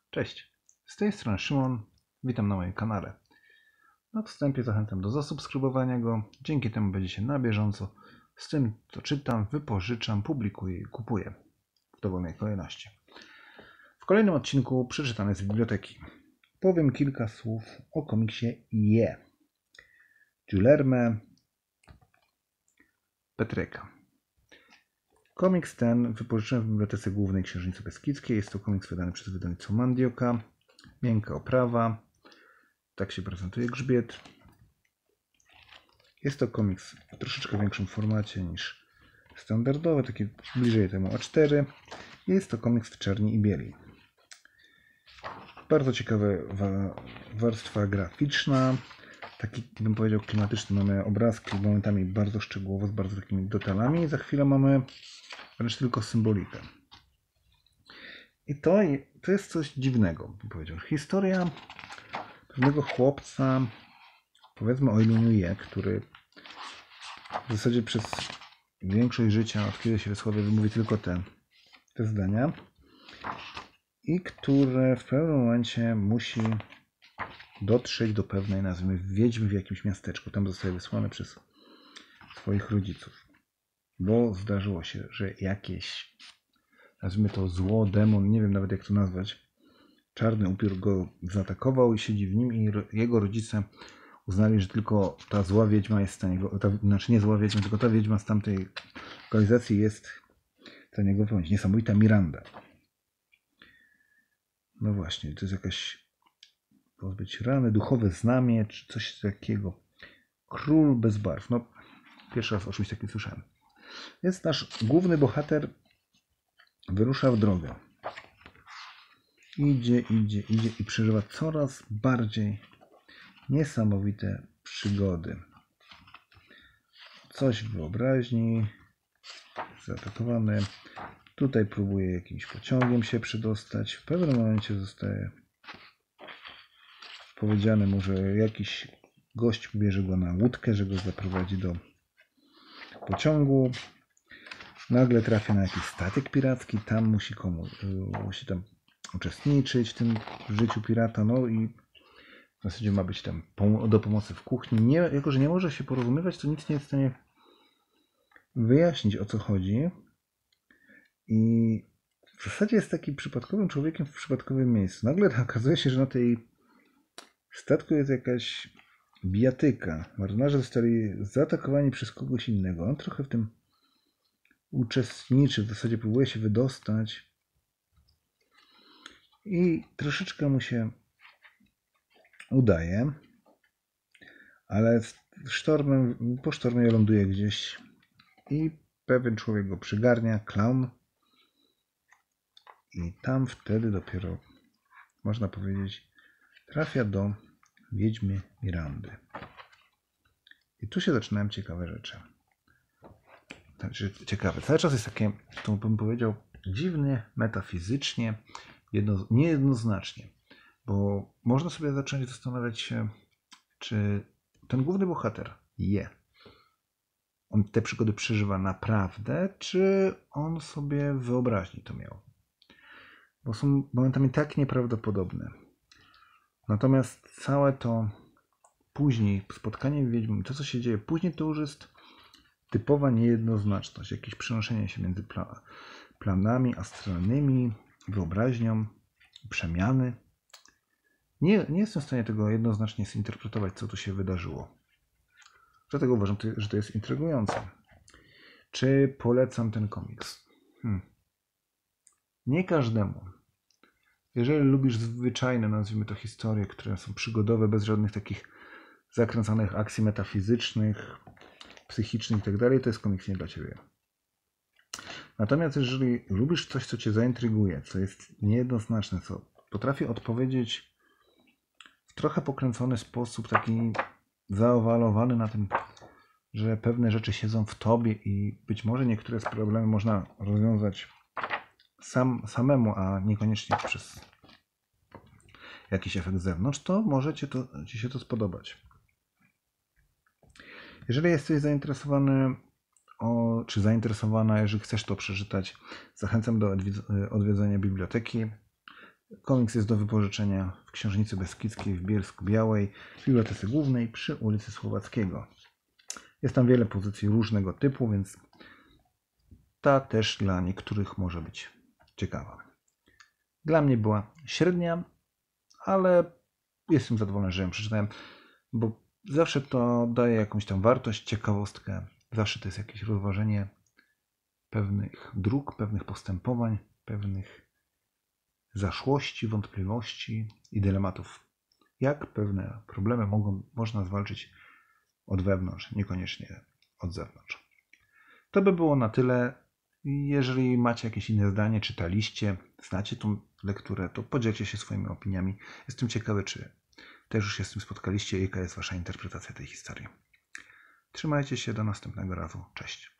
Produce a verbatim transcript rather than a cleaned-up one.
Cześć, z tej strony Szymon, witam na moim kanale. Na wstępie zachęcam do zasubskrybowania go, dzięki temu będziecie na bieżąco z tym, co czytam, wypożyczam, publikuję i kupuję w dowolnej kolejności. W kolejnym odcinku przeczytane z biblioteki powiem kilka słów o komiksie Je Guillerme Petryka. Komiks ten wypożyczyłem w Bibliotece Głównej Księżnicy Beskidzkiej. Jest to komiks wydany przez wydawnictwo Mandioka. Miękka oprawa. Tak się prezentuje grzbiet. Jest to komiks w troszeczkę większym formacie niż standardowy, taki bliżej temu A cztery. Jest to komiks w czerni i bieli. Bardzo ciekawa warstwa graficzna. Taki, bym powiedział, klimatyczny. Mamy obrazki momentami bardzo szczegółowo, z bardzo takimi detalami. Za chwilę mamy wręcz tylko symbolikę. I to, to jest coś dziwnego, bym powiedział. Historia pewnego chłopca, powiedzmy o imieniu Je, który w zasadzie przez większość życia, od kiedy się wysławia, wymówi tylko te, te zdania. I który w pewnym momencie musi dotrzeć do pewnej, nazwijmy, wiedźmy w jakimś miasteczku. Tam zostaje wysłany przez swoich rodziców. Bo zdarzyło się, że jakieś, nazwijmy to zło, demon, nie wiem nawet jak to nazwać, czarny upiór go zaatakował i siedzi w nim i jego rodzice uznali, że tylko ta zła wiedźma jest w stanie go, ta, znaczy nie zła wiedźma, tylko ta wiedźma z tamtej lokalizacji jest w stanie go wypełnić. Niesamowita Miranda. No właśnie, to jest jakaś pozbyć rany, duchowe znamie, czy coś takiego. Król bez barw. No, pierwszy raz o czymś takim słyszałem. Więc nasz główny bohater wyrusza w drogę. Idzie, idzie, idzie i przeżywa coraz bardziej niesamowite przygody. Coś w wyobraźni. Zaatakowany. Tutaj próbuje jakimś pociągiem się przedostać. W pewnym momencie zostaje powiedziane mu, że jakiś gość bierze go na łódkę, że go zaprowadzi do pociągu. Nagle trafia na jakiś statek piracki. Tam musi komuś, musi tam uczestniczyć w tym życiu pirata. No i w zasadzie ma być tam do pomocy w kuchni. Nie, jako że nie może się porozumiewać, to nic nie jest w stanie wyjaśnić, o co chodzi. I w zasadzie jest takim przypadkowym człowiekiem w przypadkowym miejscu. Nagle okazuje się, że na tej statku jest jakaś bijatyka. Marynarze zostali zaatakowani przez kogoś innego. On trochę w tym uczestniczy, w zasadzie próbuje się wydostać. I troszeczkę mu się udaje, ale sztormem, po sztormie ląduje gdzieś i pewien człowiek go przygarnia, klaun. I tam wtedy dopiero, można powiedzieć, trafia do wiedźmy Mirandy. I tu się zaczynają ciekawe rzeczy. Znaczy, ciekawe. Cały czas jest takie, to bym powiedział, dziwnie, metafizycznie, jedno, niejednoznacznie. Bo można sobie zacząć zastanawiać się, czy ten główny bohater, Je, on te przygody przeżywa naprawdę, czy on sobie w wyobraźni to miał. Bo są momentami tak nieprawdopodobne. Natomiast całe to później, spotkanie wiedźmy, to co się dzieje później, to już jest typowa niejednoznaczność, jakieś przenoszenie się między planami astralnymi, wyobraźnią, przemiany. Nie, nie jestem w stanie tego jednoznacznie zinterpretować, co tu się wydarzyło. Dlatego uważam, że to jest intrygujące. Czy polecam ten komiks? Hmm. Nie każdemu. Jeżeli lubisz zwyczajne, nazwijmy to, historie, które są przygodowe, bez żadnych takich zakręcanych akcji metafizycznych, psychicznych itd., to jest komiks nie dla Ciebie. Natomiast jeżeli lubisz coś, co Cię zaintryguje, co jest niejednoznaczne, co potrafi odpowiedzieć w trochę pokręcony sposób, taki zaowalowany na tym, że pewne rzeczy siedzą w Tobie i być może niektóre z problemów można rozwiązać sam, samemu, a niekoniecznie przez jakiś efekt z zewnątrz, to może Ci, to, ci się to spodobać. Jeżeli jesteś zainteresowany, o, czy zainteresowana, jeżeli chcesz to przeczytać, zachęcam do odwiedzenia biblioteki. Komiks jest do wypożyczenia w Książnicy Beskidzkiej w Bielsku-Białej, w Bibliotece Głównej przy ulicy Słowackiego. Jest tam wiele pozycji różnego typu, więc ta też dla niektórych może być ciekawa. Dla mnie była średnia, ale jestem zadowolony, że ją przeczytałem, bo zawsze to daje jakąś tam wartość, ciekawostkę. Zawsze to jest jakieś rozważenie pewnych dróg, pewnych postępowań, pewnych zaszłości, wątpliwości i dylematów. Jak pewne problemy mogą, można zwalczyć od wewnątrz, niekoniecznie od zewnątrz. To by było na tyle. Jeżeli macie jakieś inne zdanie, czytaliście, znacie tą lekturę, to podzielcie się swoimi opiniami. Jestem ciekawy, czy też już się z tym spotkaliście i jaka jest wasza interpretacja tej historii. Trzymajcie się, do następnego razu. Cześć.